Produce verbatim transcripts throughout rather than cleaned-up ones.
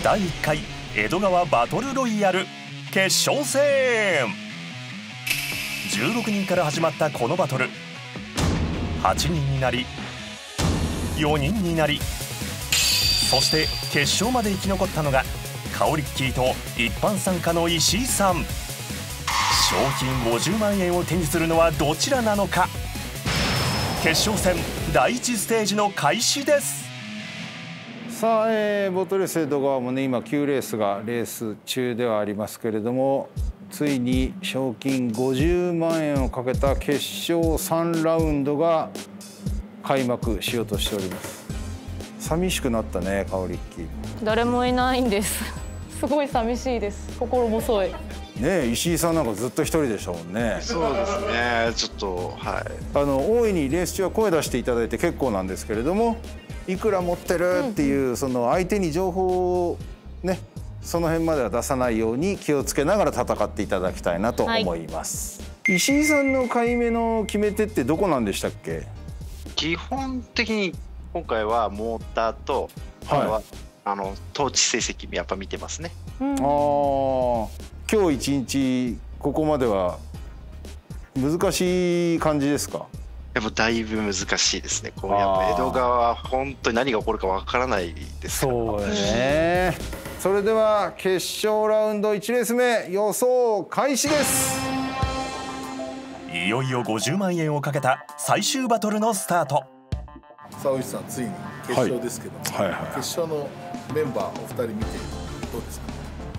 だいいっかい江戸川バトルロイヤル決勝戦。じゅうろくにんから始まったこのバトル、はちにんになりよにんになり、そして決勝まで生き残ったのがカオリッキーと一般参加の石井さん。賞金ごじゅうまんえんを手にするのはどちらなのか。決勝戦だいいちステージの開始です。 さあ、えー、ボートレース江戸川もね今きゅうレースがレース中ではありますけれども、ついに賞金ごじゅうまんえんをかけた決勝さんラウンドが開幕しようとしております。寂しくなったね、カオリッキー。 誰もいないんです。すごい寂しいです。心細い。 ね、石井さんなんかずっと一人でしたもんね。 そうですね。ちょっとはい。 あの大いにレース中は声出していただいて結構なんですけれども、いくら持ってるっていう、うん、その相手に情報をね、その辺までは出さないように気をつけながら戦っていただきたいなと思います。はい、石井さんの買い目の決め手ってどこなんでしたっけ？ 基本的に今回はモーターと、はい、あの統治成績やっぱ見てますね。 うん、ああ、今日一日ここまでは難しい感じですか？ やっぱだいぶ難しいですね。こうやっぱ江戸川は本当に何が起こるかわからないですから。 そうね。それでは決勝ラウンドいちレース目予想開始です。 いよいよごじゅうまんえんをかけた最終バトルのスタート。 さあ大石さん、ついに決勝ですけども、はいはいはい、決勝のメンバーお二人見てどうですか？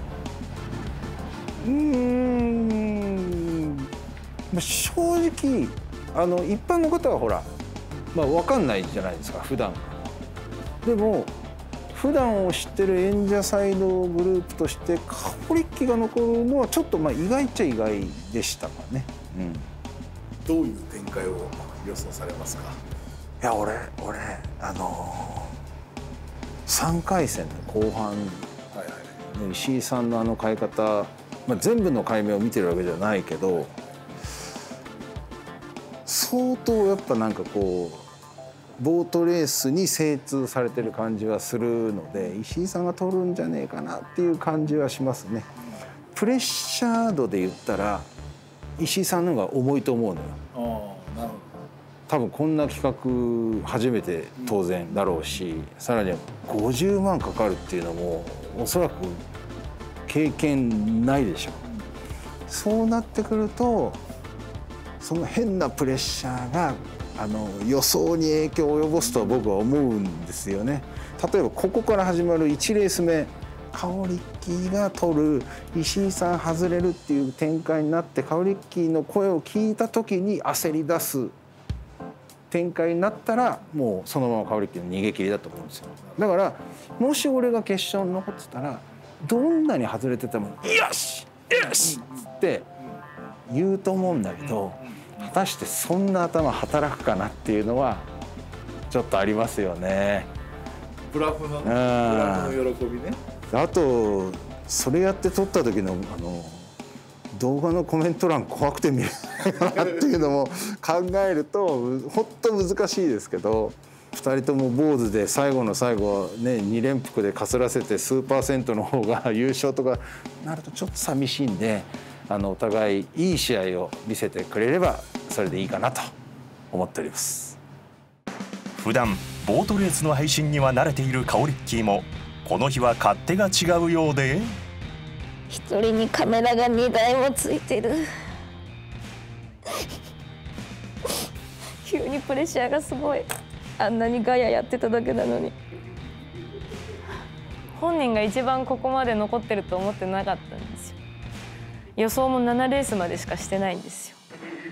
うーん、正直あの一般の方はほら、まあ、分かんないじゃないですか普段。でも普段を知ってる演者サイドグループとしてカオリッキが残るのはちょっとまあ意外っちゃ意外でしたかね。うん、 どういう展開を予想されますか？ いや俺俺あのー、さんかい戦の後半、はいはい、石井さんのあの買い方、まあ、全部の買い目を見てるわけじゃないけど、相当やっぱなんかこうボートレースに精通されてる感じはするので、石井さんが取るんじゃねえかなっていう感じはしますね。プレッシャー度で言ったら石井さんの方が重いと思うのよ。 ああ、なるほど。 多分こんな企画初めて当然だろうし、さらにはごじゅうまんかかるっていうのもおそらく経験ないでしょ。そうなってくるとその変なプレッシャーがあの予想に影響を及ぼすとは僕は思うんですよね。例えばここから始まるいちレース目、カオリッキーが取る、石井さん外れるっていう展開になって、カオリッキーの声を聞いた時に焦り出す展開になったら、もうそのままカオリッキーの逃げ切りだと思うんですよ。だからもし俺が決勝に残ってたら、どんなに外れてても「よしよし!」って言うと思うんだけど、果たしてそんな頭働くかなっていうのはちょっとありますよね。 ブラフの、ね、ブラフの喜びね。 あとそれやって撮った時のあの動画のコメント欄怖くて見えないかなっていうのも考えると本当難しいですけど、ふたりとも坊主で最後の最後ねに連複でかすらせて数パーセントの方が優勝とかなるとちょっと寂しいんで、あのお互いいい試合を見せてくれればそれでいいかなと思っております。 普段ボートレースの配信には慣れているカオリッキーもこの日は勝手が違うようで、 一人にカメラがにだいもついてる。急にプレッシャーがすごい。あんなにガヤやってただけなのに。本人が一番ここまで残ってると思ってなかったんですよ。予想もななレースまでしかしてないんですよ。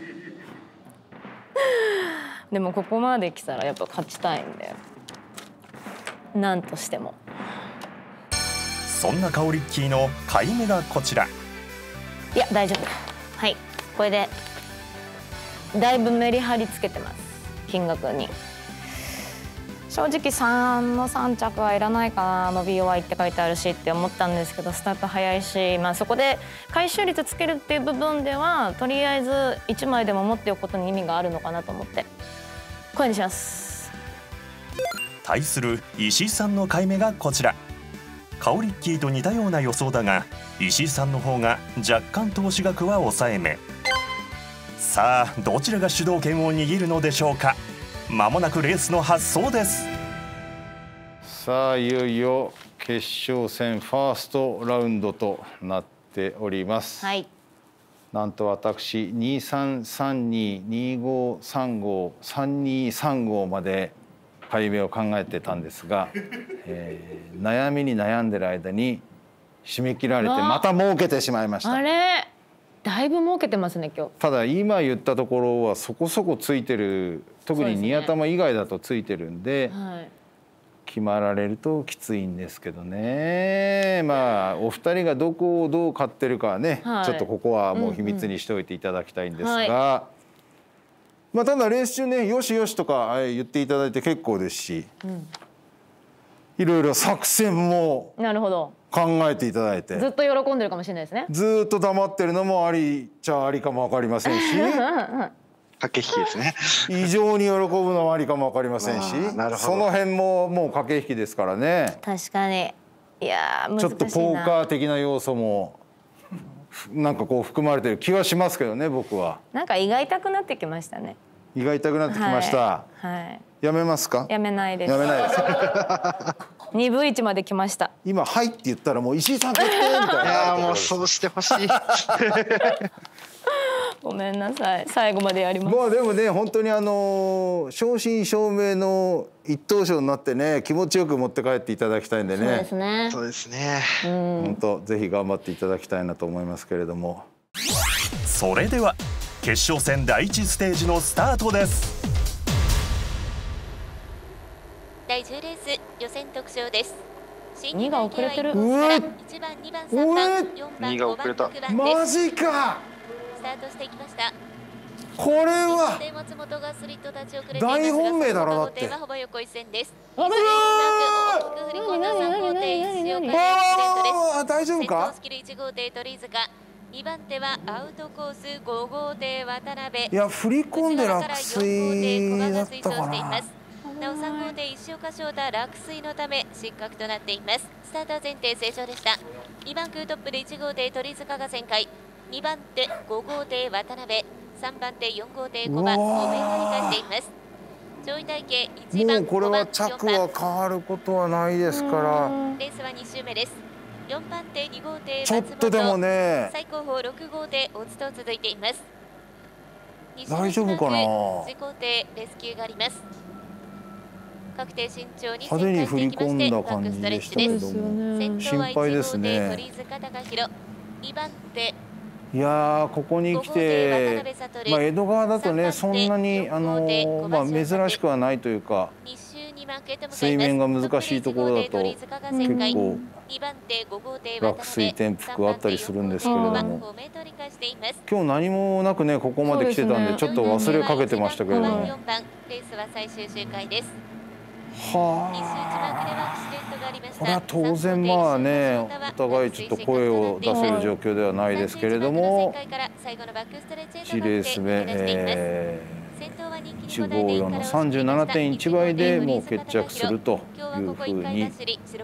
でもここまで来たらやっぱ勝ちたいんだよ。なんとしても。 そんなカオリッキーの買い目がこちら。 いや大丈夫。はい、これでだいぶメリハリつけてます、金額に。正直さんのさん着はいらないかな、伸び弱いって書いてあるしって思ったんですけど、スタート早いし、まあ、そこで回収率つけるっていう部分ではとりあえずいちまいでも持っておくことに意味があるのかなと思ってこれにします。 対する石井さんの買い目がこちら。 カオリッキーと似たような予想だが、石井さんの方が若干投資額は抑えめ。さあどちらが主導権を握るのでしょうか。まもなくレースの発走です。 さあいよいよ決勝戦ファーストラウンドとなっております。 はい。 なんと私にさんさんに、にごさんご、さんにさんごまで解明を考えてたんですが、えー、悩みに悩んでる間に締め切られてまた儲けてしまいました。 あれだいぶ儲けてますね今日。 ただ今言ったところはそこそこついてる、特にニ頭以外だとついてるんで、はい、決まられるときついんですけどね。まあお二人がどこをどう買ってるかはね、はい、ちょっとここはもう秘密にしておいていただきたいんですが、うんうん、はい、まあただレース中ね、よしよしとか言っていただいて結構ですし、うん、いろいろ作戦もなるほど考えていただいて、 ずっと喜んでるかもしれないですね。 ずっと黙ってるのもありちゃありかも分かりませんし駆け引きですね。 異常に喜ぶのもありかも分かりませんし、その辺ももう駆け引きですからね。 確かに。いや難しいな。 ちょっとポーカー的な要素もなんかこう含まれてる気はしますけどね、僕は。 なんか胃が痛くなってきましたね。 胃が痛くなってきました。はい。はい、やめますか？ やめないです。 やめないです。 にぶいちまで来ました。 今はいって言ったらもう石井さん決定みたいな。 いやもうそうしてほしい。 ごめんなさい。最後までやります。 まあでもね、本当にあの正真正銘の一等賞になってね、気持ちよく持って帰っていただきたいんでね。 そうですね。 そうですね。 本当ぜひ頑張っていただきたいなと思いますけれども。 それでは決勝戦だいいちステージのスタートです。 だいじゅうレース予選特賞です。 にが遅れてる。 いちばん、にばん、さんばん、よんばん、 にが遅れた。 マジか。 スタートしていきました。 これは大本命だろ。だって。 ほぼ横一線です。 ああ大丈夫か。 にばん手はアウトコースご号艇渡辺。 いや振り込んで落水だったかな。 なおさん号艇石岡翔太落水のため失格となっています。スターター前提正常でした。にばん空トップでいち号艇鳥塚が旋回、にばん手ご号艇渡辺、さんばん手よん号艇ごばんご名が理解しています。上位体系いちばんもうこれは着は変わることはないですから。 レースはに周目です。よんばん手に号艇ちょっとでもね、 最高峰ろく号艇オツと続いています。 大丈夫かな。 次号艇レスキューがあります。確定慎重に派手に振り込んだ感じでしたけども、心配ですね。 にばん手いやここに来て、まあ、江戸川だとねそんなにあの、まあ、珍しくはないというか、水面が難しいところだと結構落水転覆あったりするんですけれども、今日何もなくねここまで来てたんでちょっと忘れかけてましたけれども。はあ、これは当然まあねお互いちょっと声を出せる状況ではないですけれども、いちレース目、えー、いちごよんの さんじゅうななてんいち 倍でもう決着するというふうに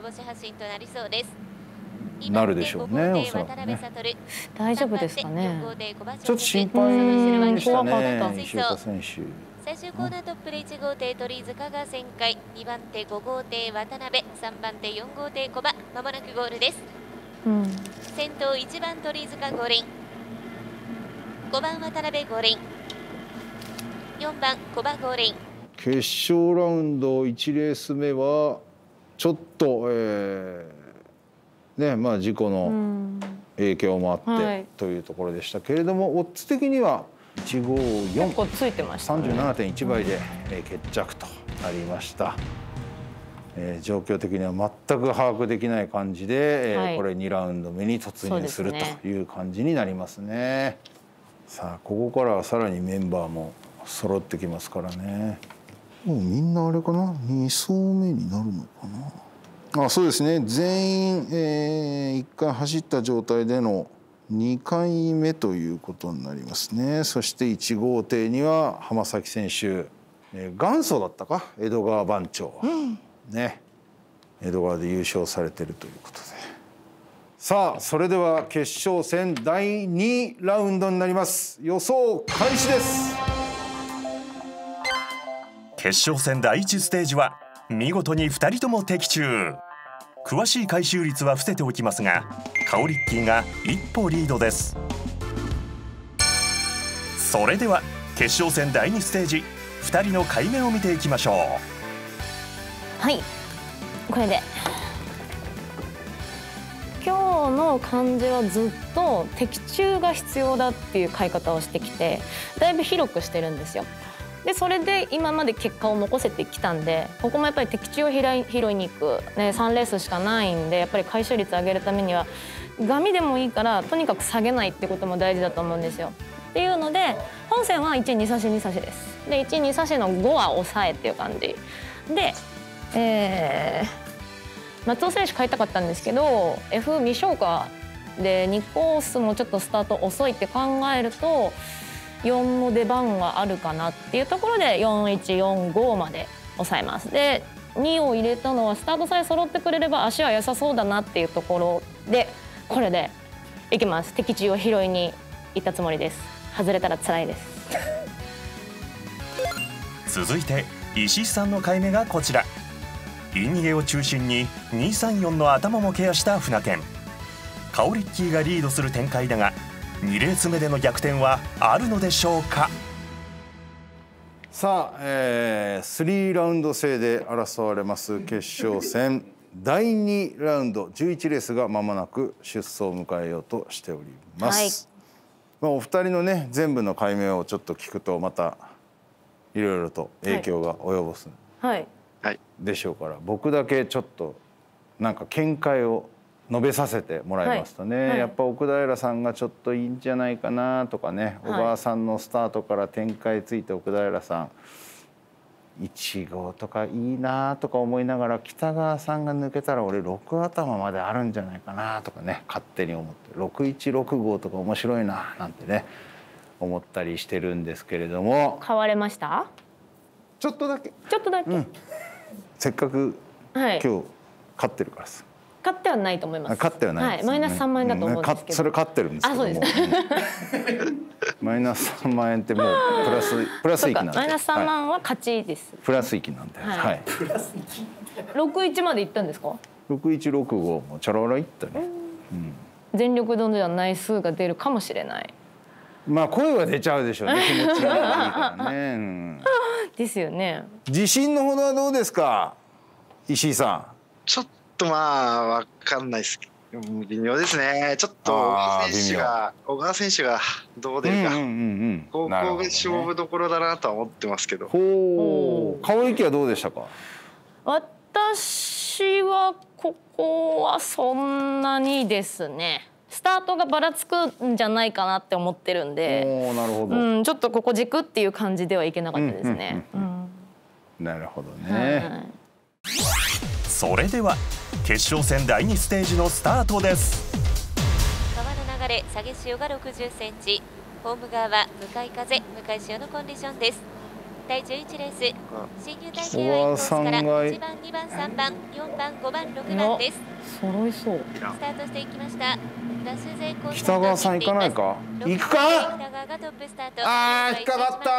なるでしょうね、おそらくね。 大丈夫ですかね。 ちょっと心配でしたね、石岡選手。 最終コーナートップでいち号艇鳥塚が旋回、にばん手ご号艇渡辺、さんばん手よん号艇小葉、まもなくゴールです。うん、先頭いちばん鳥塚合輪、ごばん渡辺合輪、よんばん小葉合輪。 決勝ラウンドいちレース目はちょっと、えー、ねまあ事故の影響もあって、はい、というところでしたけれども、オッズ的にはいちごよん さんじゅうななてんいち 倍で、えー、決着となりました。えー、状況的には全く把握できない感じで、えーはい、これにラウンド目に突入するという感じになりますね。さあここからはさらにメンバーも揃ってきますからね。もうみんなあれかな、に走目になるのかな。あ、そうですね、全員、えー、いっかい走った状態でのにかいめということになりますね。そしていち号艇には浜崎選手、えー、元祖だったか江戸川番長、うん、ね、 江戸川で優勝されてるということで、さあそれでは決勝戦だいにラウンドになります。予想開始です。 決勝戦だいいちステージは見事にふたりとも的中。詳しい回収率は伏せておきますが、カオリッキーが一歩リードです。それでは決勝戦だいにステージ、ふたりの回目を見ていきましょう。 はい、これで今日の漢字はずっと的中が必要だっていう買い方をしてきて、だいぶ広くしてるんですよ。でそれで今まで結果を残せてきたんで、ここもやっぱり的中を拾い拾いに行く、ね、さんレースしかないんで、やっぱり回収率上げるためにはガミでもいいからとにかく下げないってことも大事だと思うんですよ。っていうので本戦はいち、に差しに差しです。でいち、に差しのごは抑えっていう感じで、えー、松尾選手買いたかったんですけど エフ 未消化でにコースもちょっとスタート遅いって考えるとよんの出番があるかなっていうところでよんいちよんごまで抑えます。でにを入れたのはスタートさえ揃ってくれれば足は良さそうだなっていうところで、これでいきます。敵地を拾いに行ったつもりです。外れたら辛いです続いて石井さんの回目がこちら。イン逃げを中心ににさんよんの頭もケアした船券。カオリッキーがリードする展開だが、にレース目での逆転はあるのでしょうか。 さあ、えー、スリーラウンド制で争われます決勝戦だいにラウンドじゅういちレースが間もなく出走を迎えようとしております、はい。まあ、お二人のね全部の解明をちょっと聞くとまたいろいろと影響が及ぼす、 はいはい、でしょうから、僕だけちょっとなんか見解を述べさせてもらいますとね、はいはい、やっぱ奥平さんがちょっといいんじゃないかなとかね、はい、小川さんのスタートから展開ついて奥平さんいち号とかいいなとか思いながら、北川さんが抜けたら俺ろく頭まであるんじゃないかなとかね、勝手に思ってろくいちろく号とか面白いななんてね思ったりしてるんですけれども。 買われました？ ちょっとだけちょっとだけ、うん、 せっかく、はい、今日勝ってるからさ。 勝ってはないと思います。 勝ってはないです、 ね、はい、マイナスさんまん円だと思うんですけど、 それ勝ってるんですけども。あ、そうです。マイナスさんまん円ってもうプラスプラス益なんで。 マイナスさんまんは勝ちです。はい、 プラス益なんで。はい。はい、 プラス益。六一まで行ったんですか？ 六一六五もチャララいったね。 うん。全力度では内数が出るかもしれない。 まあ声は出ちゃうでしょうね。気持ちがいいからね。うん、 ですよね。 自信のほどはどうですか、石井さん。 ちょっとまあわかんないです。微妙ですね。ちょっと小川選手が小川選手がどう出るか、ここが勝負どころだなとは思ってますけど。 ほう。顔力はどうでしたか？ 私はここはそんなにですね。スタートがばらつくんじゃないかなって思ってるんで、 おー、なるほど、 うん、ちょっとここ軸っていう感じではいけなかったですね。 なるほどね。はい、 それでは決勝戦だいにステージのスタートです。 川の流れ、下げ潮がろくじゅっセンチ、ホーム側は向かい風、向かい潮のコンディションです。だいじゅういちレース、進入体系はインコースからいちばん、にばん、さんばん、よんばん、ごばん、ろくばんです。 揃いそう。 スタートしていきました。 北川さん行かないか？行くか？ああ、引っかかった。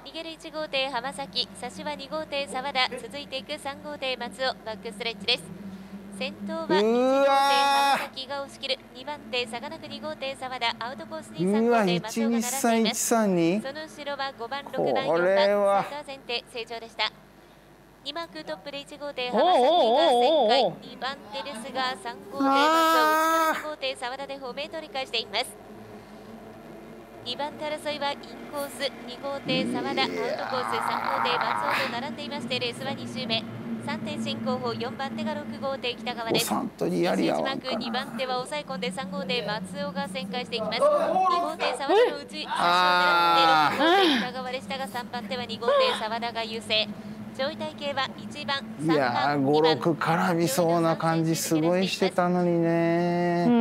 逃げるいち号艇浜崎、差しはに号艇沢田、続いていくさん号艇松尾、バックストレッチです。先頭はいち号艇浜崎が押し切る、にばん手佐賀区に号艇沢田、アウトコースにさん号艇松尾が並んでいます。その後ろはごばん、ろくばん、よんばん、センター前提成長でした。にマークトップでいち号艇浜崎が旋回、にばん手ですがさん号艇松尾、内からに号艇沢田で歩名取り返しています。にばん手争いはインコース、に号艇沢田、アウトコース、さん号艇松尾と並んでいまして、レースはに周目。さんてん進行方、よんばん手がろく号艇北川です。にマークにばん手は抑え込んでさん号艇松尾が旋回していきます。に号艇沢田のうち、差しを狙ってろく号艇北川でしたが、さんばん手はに号艇沢田が優勢。上位体系はいちばん、さんばん、 いやー、ご、ろく絡みそうな感じすごいしてたのにね。うん。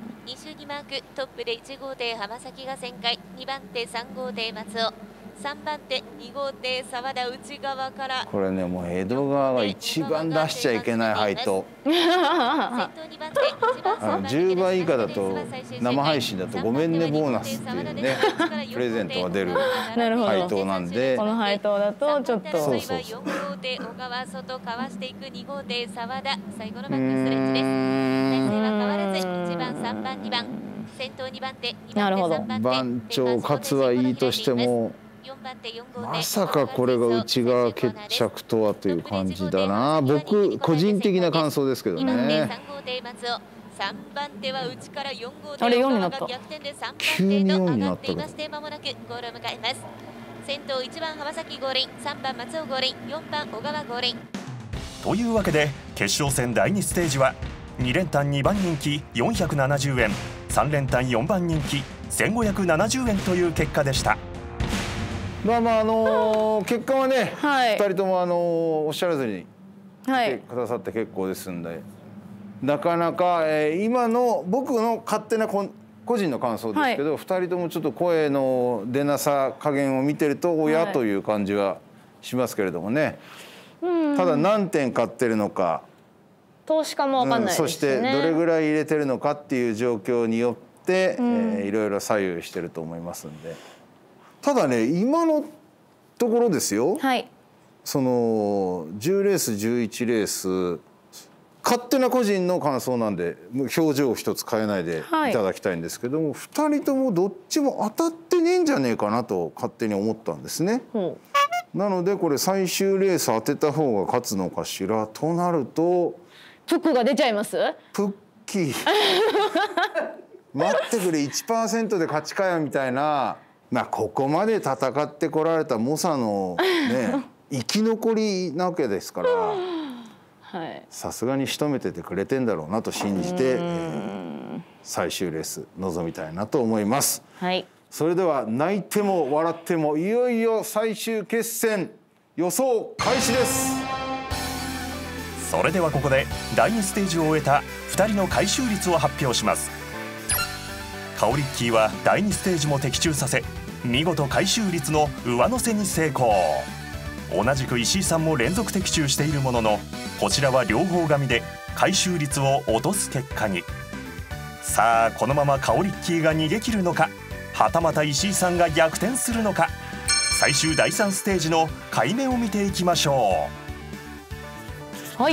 に周にマークトップでいち号艇浜崎が旋回、にばん手さん号艇松尾、 さんばんてに号艇澤田内側から。 これねもう江戸川が一番出しちゃいけない配当。じゅうばい以下だと生配信だとごめんねボーナスっていうねプレゼントが出る配当なんで、 この配当だとちょっとそうそうそう。 よん号艇小川外かわしていくに号艇澤田、最後のバックストレッチです。体勢は変わらずいちばんさんばんにばん先頭にばん手にばん手さんばん手番長勝つはいいとしてもまさかこれが内側決着とはという感じだな。僕個人的な感想ですけどね。 さんばん手は内からよん号艇あれよんになった。 逆転でさんばん手と上がっていまして、まもなくゴールを迎えます。先頭いちばん浜崎合輪、さんばん松尾合輪、よんばん小川合輪。 というわけで決勝戦だいにステージはに連単にばん人気よんひゃくななじゅうえん、さん連単よんばん人気せんごひゃくななじゅうえんという結果でした。 まあまああのー、結果はね、 はい、 ふたりともあのー、おっしゃらずに来てくださって結構ですんで、はい、なかなか、えー、今の僕の勝手な個人の感想ですけど、はい、ふたりともちょっと声の出なさ加減を見てると親という感じはしますけれどもね、はい、ただ何点買ってるのか投資家も分かんないですね、うん、 そしてどれぐらい入れてるのかっていう状況によって、うん、えー、いろいろ左右してると思いますんで。ただね今のところですよ、はい、そのじゅうレースじゅういちレース勝手な個人の感想なんで表情を一つ変えないでいただきたいんですけども、はい、ふたりともどっちも当たってねえんじゃねえかなと勝手に思ったんですね。なのでこれ最終レース当てた方が勝つのかしらとなるとプックが出ちゃいます。 プッキー待ってくれ いちパーセント で勝ちかよみたいな。まあここまで戦ってこられた猛者のね生き残りなわけですからさすがに仕留めててくれてんだろうなと信じて、えー、最終レース臨みたいなと思います。はい、それでは泣いても笑ってもいよいよ最終決戦予想開始です。 それではここでだいにステージを終えたふたりの回収率を発表します。カオリッキーはだいにステージも的中させ見事回収率の上乗せに成功。同じく石井さんも連続的中しているもののこちらは両方紙で回収率を落とす結果に。さあこのままカオリッキーが逃げ切るのか、はたまた石井さんが逆転するのか、最終だいさんステージの回目を見ていきましょう。はい、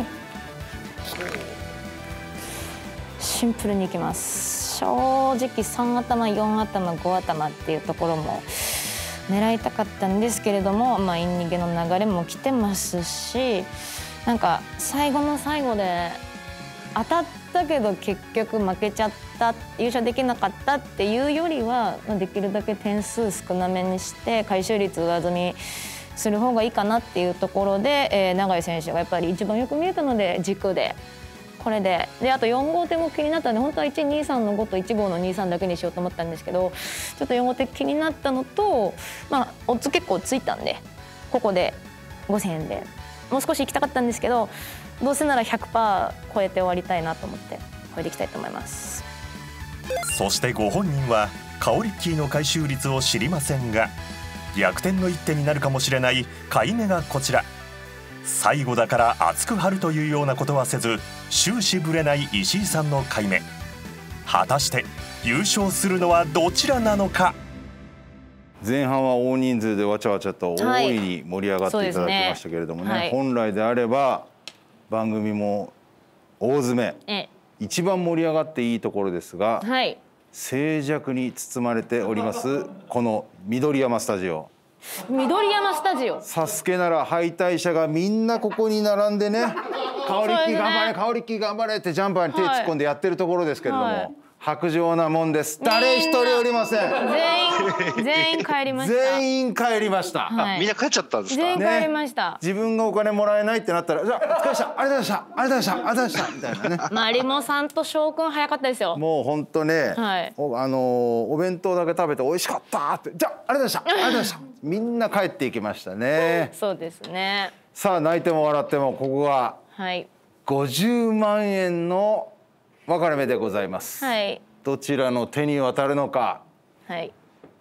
シンプルにいきます。正直さん頭よん頭ご頭っていうところも狙いたかったんですけれども、まあイン逃げの流れも来てますし、なんか最後の最後で当たったけど結局負けちゃった、優勝できなかったっていうよりはできるだけ点数少なめにして回収率上積みする方がいいかなっていうところで、えー、永井選手がやっぱり一番よく見えたので軸で。これでであとよん号艇も気になったので本当はいちにさんのごといち号のにさんだけにしようと思ったんですけど、ちょっとよん号艇気になったのと、まあオッズ結構ついたんでここでごせんえんでもう少し行きたかったんですけど、どうせなら ひゃくパーセント 超えて終わりたいなと思って超えていきたいと思います。 そしてご本人はカオリッキーの回収率を知りませんが、逆転の一手になるかもしれない買い目がこちら。最後だから熱く張るというようなことはせず終始ぶれない石井さんの買い目。果たして優勝するのはどちらなのか。 前半は大人数でわちゃわちゃと大いに盛り上がっていただきましたけれどもね、はいねはい、本来であれば番組も大詰め一番盛り上がっていいところですが、はい、静寂に包まれておりますこの緑山スタジオ。 緑山スタジオ、 サスケなら敗退者がみんなここに並んでねカオリッキー頑張れ、カオリッキー頑張れってジャンパーに手突っ込んでやってるところですけれども、はい、薄情なもんです。誰一人おりません。 全員全員帰りました。 全員帰りました。 はい、みんな帰っちゃったんですか。 全員帰りました。 ね、自分がお金もらえないってなったら、じゃあお疲れ様でした、ありがとうございました、ありがとうございました、ありがとうございましたみたいなね。 マリモさんと翔くん早かったですよ。 もう本当ね、はい、おあのー、お弁当だけ食べて美味しかったって、じゃあありがとうございました、ありがとうございました。みんな帰っていきましたね。 そうですね。 さあ泣いても笑ってもここがごじゅうまんえんの分かれ目でございます。はい。どちらの手に渡るのか、はい、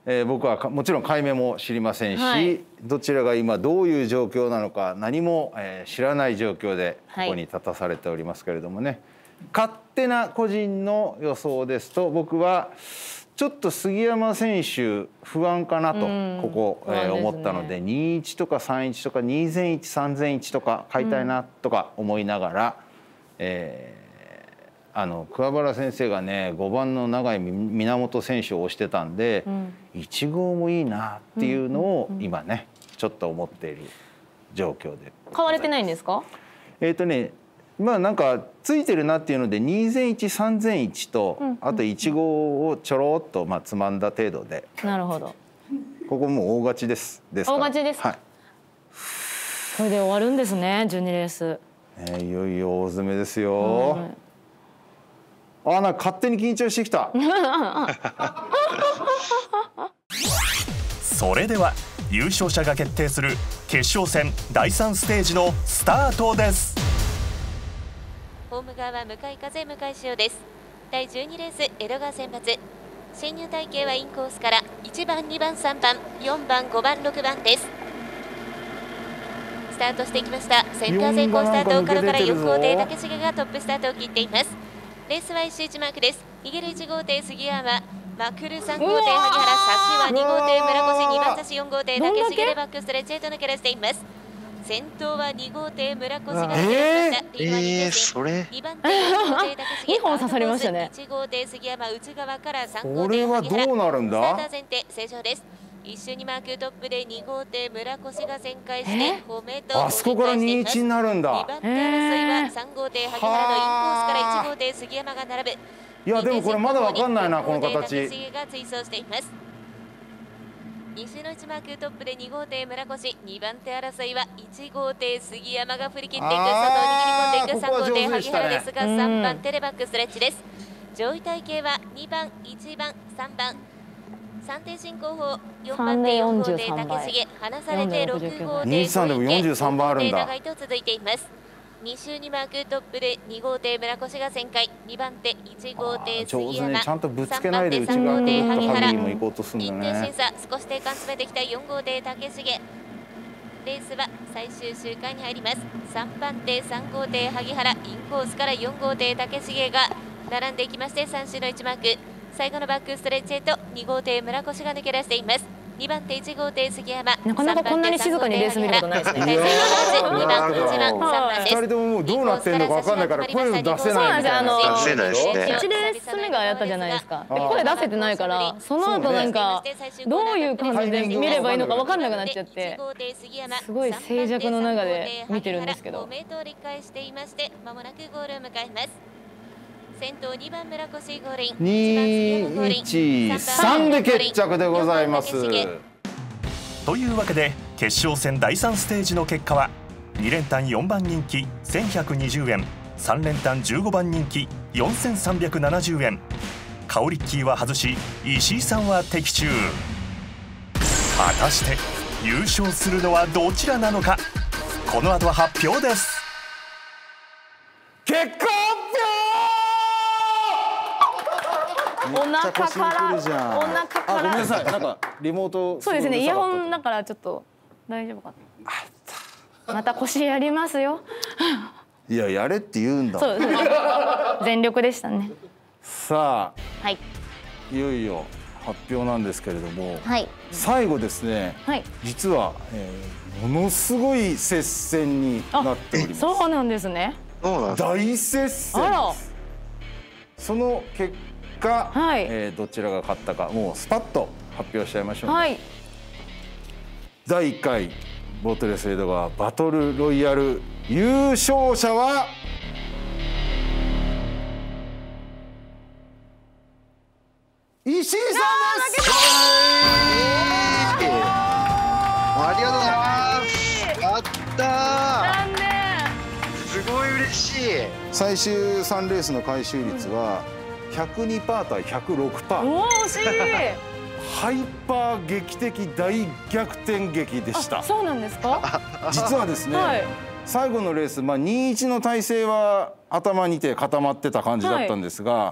えー、僕はもちろん解明も知りませんし、はい、どちらが今どういう状況なのか何も、えー、知らない状況でここに立たされておりますけれどもね、はい、勝手な個人の予想ですと僕はちょっと杉山選手不安かなとここ、えー、思ったのでにいちとかさんいちとかにぜんいちさんぜんいちとか買いたいなとか思いながら、えーあの桑原先生がねごばんの永井源選手を推してたんで、うん、いち号もいいなっていうのを今ねちょっと思っている状況で。 買われてないんですか？ えっとねまあなんかついてるなっていうのでにぜんいちさんぜんいちと、うんうん、あといち号をちょろっとまあつまんだ程度で。 なるほど。 ここもう大勝ちです。です大勝ちです。はい。これで終わるんですねじゅうにレース。 ね、いよいよ大詰めですよ。うん、あ、なんか勝手に緊張してきた。 それでは優勝者が決定する決勝戦だいさんステージのスタートです。 ホーム側は向かい風向かい潮です。だいじゅうにレース江戸川選抜、進入隊形はインコースからいちばんにばんさんばんよんばんごばんろくばんです。スタートしていきました。センター先行スタート岡野からよん号艇竹重がトップスタートを切っています。レースは一周いちマークです。逃げるいち号艇杉山、まくるさん号艇萩原、差しはに号艇村越、にばん差しよん号艇竹重でバックストレッチへと抜け出しています。先頭はに号艇村越が抜け出しました。 えー、それにばん手よん号艇竹重、 にほん刺さりましたね。 いち号艇杉山内側からさんこ号艇れはどうなるんだ。 スターター前提正常です。一周にマークトップでに号艇村越が旋回して褒めとあそこからにいちになるんだ。 にばん手争いはさん号艇萩原のインコースからいち号艇杉山が並ぶ。 いやでもこれまだわかんないなこの形。 竹重が追走しています。に周のいちマークトップでに号艇村越、にばん手争いはいち号艇杉山が振り切っていく、佐藤握り込んでいくさん号艇萩原ですがさんばん手でバックストレッチです。上位体系はにばんいちばんさんばんさん艇進行法よんばん手よん号艇竹重、離されてろく号艇にさんでもよんじゅうさんばんあるんだ。 長いと続いています。に周にマークトップでに号艇村越が旋回、にばん手いち号艇杉山、 ね、ちゃんとぶつけないで内側にも行こうとするんだね。 一点審査少し定間詰めてきたよん号艇竹重。レースは最終周回に入ります。さんばん手さん号艇萩原、インコースからよん号艇竹重が並んでいきまして、さん周のいちマーク、最後のバックストレッチへとに号艇村越が抜け出しています。にばん手いち号艇杉山、 なかなかこんなに静かにレース見ることないですね。 にばんいちばんさんばんです。 ふたりとももうどうなってんのかわかんないから声を出せないみたいな。 出せないですね。 いちレース目がやったじゃないですか。声出せてないからその後なんかどういう感じで見ればいいのかわかんなくなっちゃって、すごい静寂の中で見てるんですけど。 ごメートル折り返していまして、まもなくゴールを迎えます。先頭にばん村越ゴールイン、 にいちさんで決着でございます。 というわけで決勝戦だいさんステージの結果はに連単よんばん人気せんひゃくにじゅうえん、さん連単じゅうごばん人気よんせんさんびゃくななじゅうえん、カオリッキーは外し石井さんは的中。果たして優勝するのはどちらなのか、この後発表です。 結果お腹からお腹から。 あ、ごめんなさい。なんかリモート。 そうですね。イヤホンだからちょっと大丈夫かな。また腰やりますよ。 いややれって言うんだ。 そうですね。全力でしたね。 さあ、 はい。 いよいよ発表なんですけれども、 はい。 最後ですね。 はい。 実は、えー、ものすごい接戦になっております。 そうなんですね。 大接戦です。その結果。が、はい、えー、どちらが勝ったかもうスパッと発表しちゃいましょう、ね。はい、だいいっかいボートレース江戸川バトルロイヤル優勝者は石井さんです。 ありがとうございます。やったー。すごい嬉しい。 最終さんレースの回収率は、うんひゃくにパー対ひゃくろくパー。 おお惜しい。 ハイパー劇的大逆転劇でした。 そうなんですか。 実はですね、はい、最後のレース、まあにいちの体勢は頭にて固まってた感じだったんですが、はい、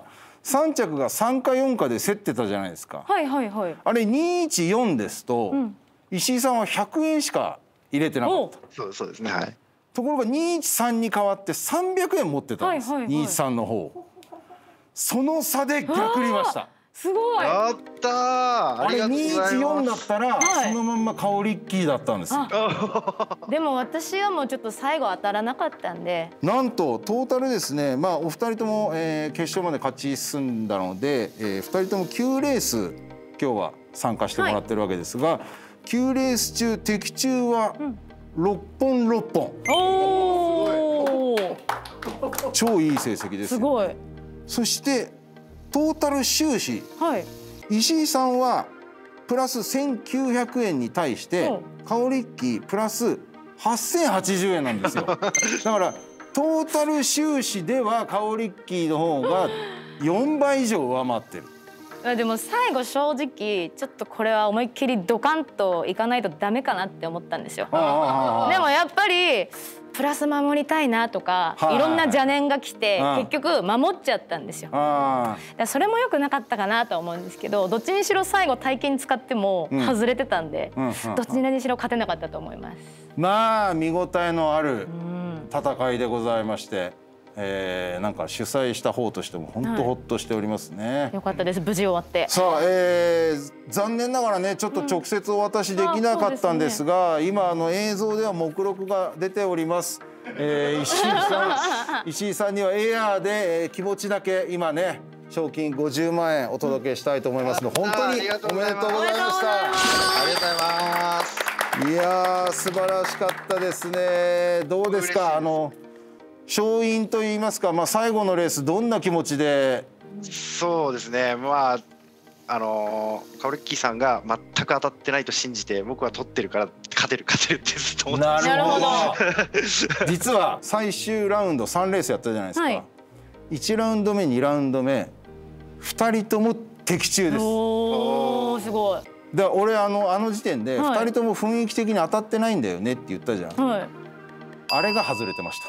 さん着がさんかよんかで競ってたじゃないですか。 はいはいはい。 あれにいちよんですと、うん、石井さんはひゃくえんしか入れてなかった。 そうそうですね。はい。 ところがにいちさんに変わってさんびゃくえん持ってたんです。はいはいはい、にいちさんの方。その差で逆りました。 すごい。 やったー。 あれにいちよんだったら、はい、そのまんまカオリッキーだったんですよ。 でも私はもうちょっと最後当たらなかったんで。 なんとトータルですね、まあお二人とも、えー、決勝まで勝ち進んだので、えー、二人ともきゅうレース今日は参加してもらってるわけですが、はい、きゅうレース中的中はろっぽんろっぽん。おお。超いい成績ですよ。 すごい。 そしてトータル収支、はい、石井さんはプラスせんきゅうひゃくえんに対してカオリッキープラスはっせんはちじゅうえんなんですよ。だからトータル収支ではカオリッキーの方がよんばい以上上回ってる。 でも最後正直ちょっとこれは思いっきりドカンといかないとダメかなって思ったんですよ。でもやっぱりプラス守りたいなとかいろんな邪念が来て結局守っちゃったんですよ。だそれも良くなかったかなと思うんですけど、どっちにしろ最後体験使っても外れてたんで、どっちにしろ勝てなかったと思います。 まあ見応えのある戦いでございまして、えー、なんか主催した方としても本当ほっとしておりますね。はい、 よかったです、無事終わって。 さあ、えー、残念ながらねちょっと直接お渡しできなかったんですが、うんすね、今あの映像では目録が出ております。えー、石井さん石井さんにはエアーで、えー、気持ちだけ今ね賞金ごじゅうまんえんお届けしたいと思いますので、うん、本当におめでとうございました。ありがとうございます。いやー素晴らしかったですね。どうですか、あの勝因といいますか、まあ、最後のレースどんな気持ちで。 そうですね、まああのー、カオリッキーさんが全く当たってないと信じて僕は取ってるから勝てる勝てるってずっと思ってました。なるほど実は最終ラウンドさんレースやったじゃないですか、はい、いちラウンド目にラウンド目ふたりとも的中です。 おーすごい。 だから俺あのあの時点でふたりとも雰囲気的に当たってないんだよねって言ったじゃん、はい、あれが外れてました。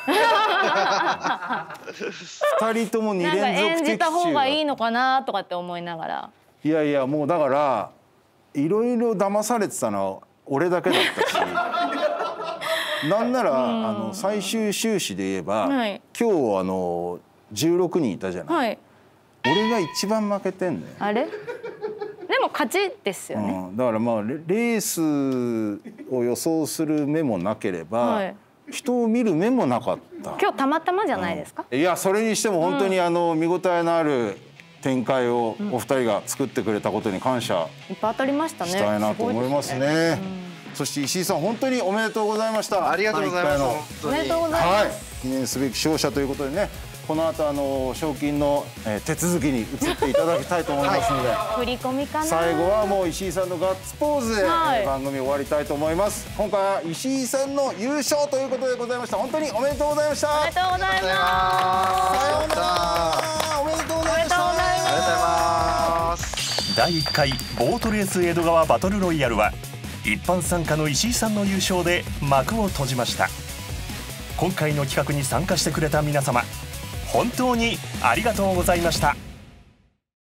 二人ともに連続的中。 演じた方がいいのかなとかって思いながら。 いやいやもうだからいろいろ騙されてたのは俺だけだったし。なんならあの最終収支で言えば、はい、今日あのじゅうろくにんいたじゃない。はい、俺が一番負けてんね。 あれ？でも勝ちですよね。 うん、だからまあレースを予想する目もなければ。はい、人を見る目もなかった。 今日たまたまじゃないですか。 うん、いやそれにしても本当にあの見応えのある展開をお二人が作ってくれたことに感謝いっぱい当たりましたね。 したいなと思いますね。そして石井さん本当におめでとうございました。 ありがとうございます。 おめでとうございます。 はい、記念すべき勝者ということでね。この後あの賞金の手続きに移っていただきたいと思いますので、 振り込みかな。 最後はもう石井さんのガッツポーズで番組終わりたいと思います。今回は石井さんの優勝ということでございました。本当におめでとうございました。 おめでとうございます。さようなら。おめでとうございました。 ありがとうございます。 だいいっかいボートレース江戸川バトルロイヤルは一般参加の石井さんの優勝で幕を閉じました。今回の企画に参加してくれた皆様、本当にありがとうございました。